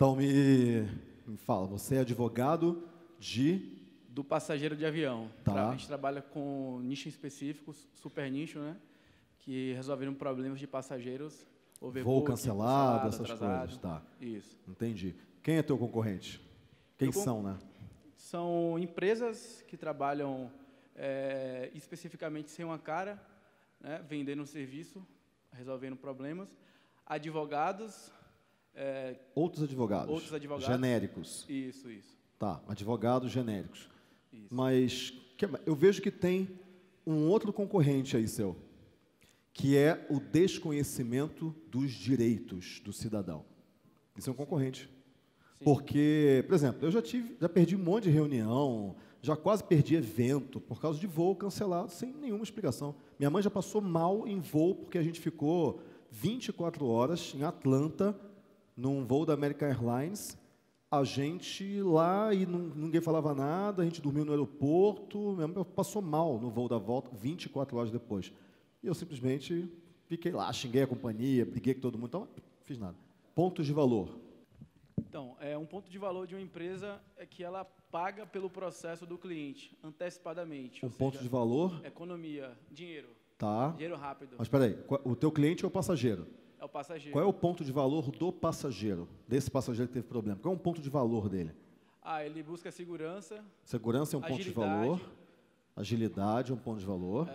Então, me fala, você é advogado de... Do passageiro de avião. Tá. A gente trabalha com nicho específico, super nicho, né? Que resolveram problemas de passageiros, Voo cancelado, essas atrasado. coisas, tá. Isso. Entendi. Quem é teu concorrente? Quem são, né? São empresas que trabalham especificamente sem uma cara, né? Vendendo um serviço, resolvendo problemas. Advogados. Outros advogados. Genéricos. Isso. Tá, advogados genéricos. Isso. Mas eu vejo que tem um outro concorrente aí seu, que é o desconhecimento dos direitos do cidadão. Isso é um concorrente. Sim. Porque, por exemplo, eu já perdi um monte de reunião, já quase perdi evento por causa de voo cancelado sem nenhuma explicação. Minha mãe já passou mal em voo porque a gente ficou 24 horas em Atlanta, num voo da American Airlines. A gente lá e ninguém falava nada, a gente dormiu no aeroporto, minha mãe passou mal no voo da volta 24 horas depois. E eu simplesmente fiquei lá, xinguei a companhia, briguei com todo mundo, então não fiz nada. Pontos de valor. Então, um ponto de valor de uma empresa é que ela paga pelo processo do cliente, antecipadamente. Um ponto de valor? Economia, dinheiro. Tá. Dinheiro rápido. Mas espera aí, o teu cliente é o passageiro? É o passageiro. Qual é o ponto de valor do passageiro? Desse passageiro que teve problema? Qual é o ponto de valor dele? Ele busca segurança. Segurança é um ponto de valor. Agilidade é um ponto de valor.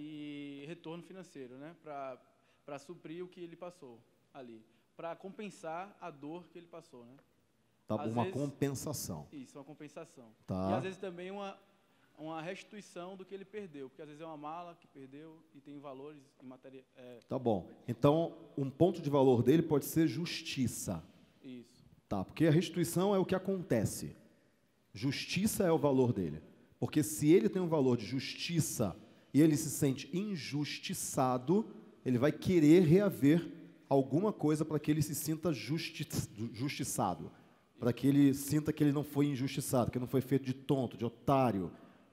E retorno financeiro, né? Para suprir o que ele passou ali. Para compensar a dor que ele passou, né? Tá bom, uma compensação. Isso, uma compensação. Tá. E às vezes também uma restituição do que ele perdeu, porque às vezes é uma mala que perdeu e tem valores em matéria... Tá bom. Então, um ponto de valor dele pode ser justiça. Isso. Tá, porque a restituição é o que acontece. Justiça é o valor dele. Porque se ele tem um valor de justiça e ele se sente injustiçado, ele vai querer reaver alguma coisa para que ele se sinta justiçado, para que ele sinta que ele não foi injustiçado, que não foi feito de tonto, de otário.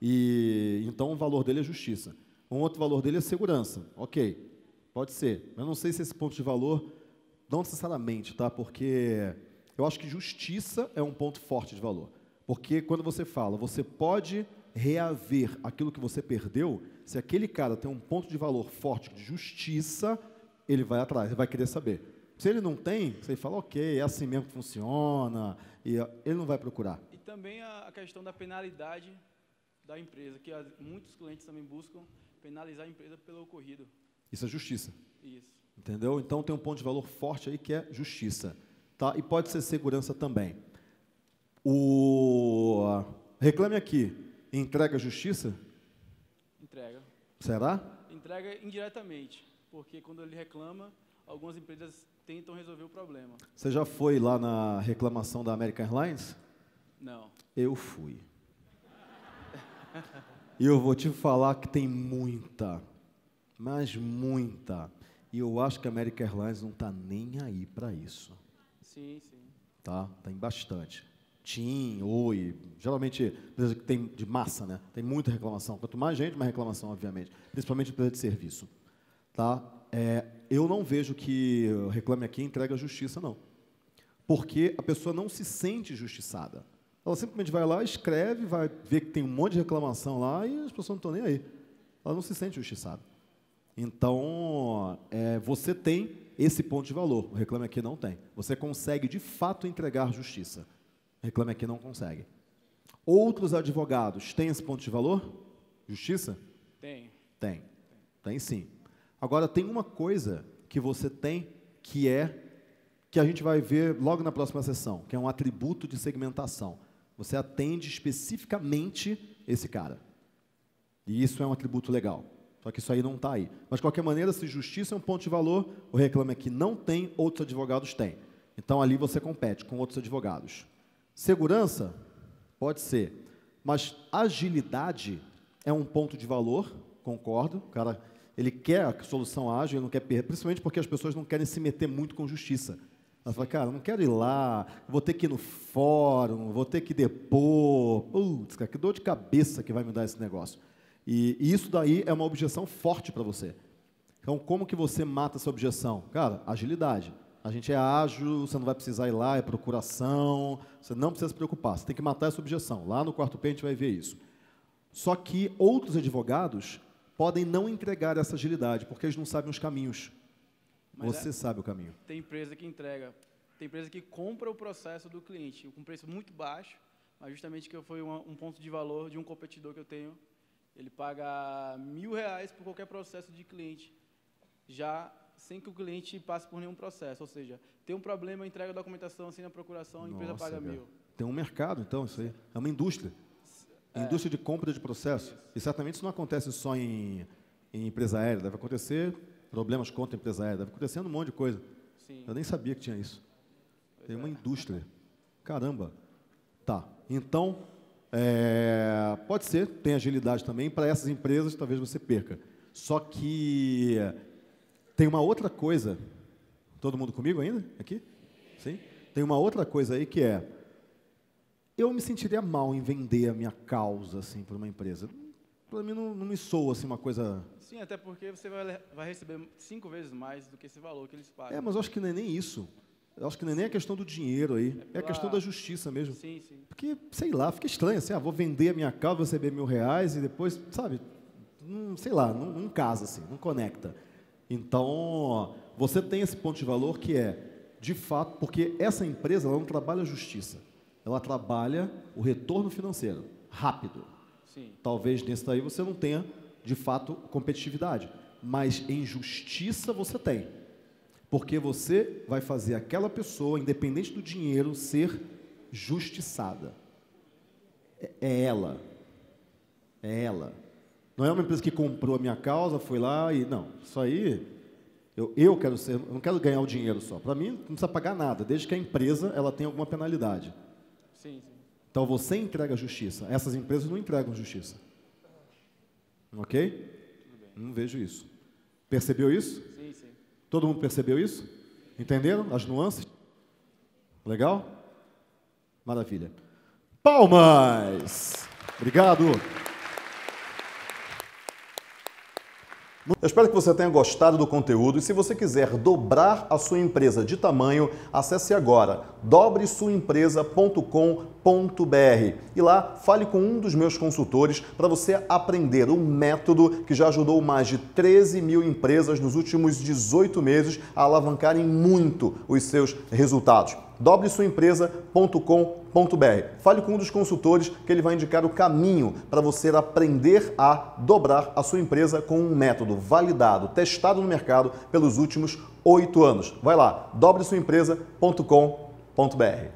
E então o valor dele é justiça. Um outro valor dele é segurança. Ok, pode ser. Mas não sei se esse ponto de valor, não necessariamente, tá? Porque eu acho que justiça é um ponto forte de valor. Porque quando você fala, você pode reaver aquilo que você perdeu, se aquele cara tem um ponto de valor forte de justiça, ele vai atrás, ele vai querer saber. Se ele não tem, você fala, ok, é assim mesmo que funciona, e ele não vai procurar. E também a questão da penalidade da empresa, que muitos clientes também buscam penalizar a empresa pelo ocorrido. Isso é justiça. Isso. Entendeu? Então tem um ponto de valor forte aí que é justiça. Tá? E pode ser segurança também. Reclame Aqui, entrega justiça? Entrega. Será? Entrega indiretamente, porque quando ele reclama, algumas empresas tentam resolver o problema. Você já foi lá na reclamação da American Airlines? Não. Eu fui. E eu vou te falar que tem muita, mas muita. E eu acho que a American Airlines não está nem aí para isso. Sim. Tá? Tem bastante. TIM, Oi, geralmente empresa que tem de massa, né? Tem muita reclamação. Quanto mais gente, mais reclamação, obviamente. Principalmente empresa de serviço. Tá? Eu não vejo que o Reclame Aqui entrega justiça, não. Porque a pessoa não se sente justiçada. Ela simplesmente vai lá, escreve, vai ver que tem um monte de reclamação lá e as pessoas não estão nem aí. Ela não se sente justiçada. Então, você tem esse ponto de valor. O Reclame Aqui não tem. Você consegue, de fato, entregar justiça. O Reclame Aqui não consegue. Outros advogados têm esse ponto de valor? Justiça? Tem. Tem sim. Agora, tem uma coisa que você tem que a gente vai ver logo na próxima sessão, que é um atributo de segmentação. Você atende especificamente esse cara. E isso é um atributo legal. Só que isso aí não está aí. Mas, de qualquer maneira, se justiça é um ponto de valor, o Reclame Aqui não tem, outros advogados têm. Então, ali você compete com outros advogados. Segurança? Pode ser. Mas agilidade é um ponto de valor, concordo. O cara, ele quer a solução ágil, ele não quer perder, principalmente porque as pessoas não querem se meter muito com justiça. Ela fala, cara, não quero ir lá, vou ter que ir no fórum, vou ter que depor. Putz, cara, que dor de cabeça que vai me dar esse negócio. E isso daí é uma objeção forte para você. Então, como que você mata essa objeção? Cara, agilidade. A gente é ágil, você não vai precisar ir lá, é procuração, você não precisa se preocupar, você tem que matar essa objeção. Lá no 4P a gente vai ver isso. Só que outros advogados podem não entregar essa agilidade, porque eles não sabem os caminhos. Mas Você sabe o caminho. Tem empresa que entrega, tem empresa que compra o processo do cliente com preço muito baixo, mas justamente que foi um ponto de valor de um competidor que eu tenho. Ele paga R$1.000 por qualquer processo de cliente, já sem que o cliente passe por nenhum processo. Ou seja, tem um problema, entrega a documentação, assina a procuração, a empresa paga R$1.000. Tem um mercado, então, isso aí. É uma indústria. Indústria de compra de processo. E certamente isso não acontece só em empresa aérea, deve acontecer problemas contra a empresa aérea, deve acontecer um monte de coisa. Sim. Eu nem sabia que tinha isso. Tem uma indústria. Caramba. Tá. Então, pode ser, tem agilidade também. Para essas empresas, talvez você perca. Só que tem uma outra coisa. Todo mundo comigo ainda? Aqui? Sim? Tem uma outra coisa aí que é: eu me sentiria mal em vender a minha causa assim, para uma empresa. Para mim não me soa assim, uma coisa... Sim, até porque você vai receber 5 vezes mais do que esse valor que eles pagam. Mas eu acho que não é nem isso. Eu acho que não é nem a questão do dinheiro aí. É a questão da justiça mesmo. Sim, sim. Porque, sei lá, fica estranho assim, vou vender a minha causa, vou receber R$1.000 e depois, sabe, sei lá, não casa assim, não conecta. Então, você tem esse ponto de valor que é, de fato, porque essa empresa ela não trabalha a justiça, ela trabalha o retorno financeiro, rápido. Sim. Talvez nesse daí você não tenha, de fato, competitividade, mas em justiça você tem. Porque você vai fazer aquela pessoa, independente do dinheiro, ser justiçada. É ela. É ela. Não é uma empresa que comprou a minha causa, foi lá e... Não, isso aí... Eu quero ser... Eu não quero ganhar o dinheiro só. Para mim, não precisa pagar nada, desde que a empresa ela tenha alguma penalidade. Sim, sim. Então, você entrega justiça. Essas empresas não entregam justiça. Ok? Tudo bem. Não vejo isso. Percebeu isso? Sim, sim. Todo mundo percebeu isso? Entenderam as nuances? Legal? Maravilha. Palmas! Obrigado. Eu espero que você tenha gostado do conteúdo e se você quiser dobrar a sua empresa de tamanho, acesse agora dobresuaempresa.com.br e lá fale com um dos meus consultores para você aprender um método que já ajudou mais de 13 mil empresas nos últimos 18 meses a alavancarem muito os seus resultados. dobresuaempresa.com.br. Fale com um dos consultores que ele vai indicar o caminho para você aprender a dobrar a sua empresa com um método validado, testado no mercado pelos últimos 8 anos. Vai lá, dobresuaempresa.com.br.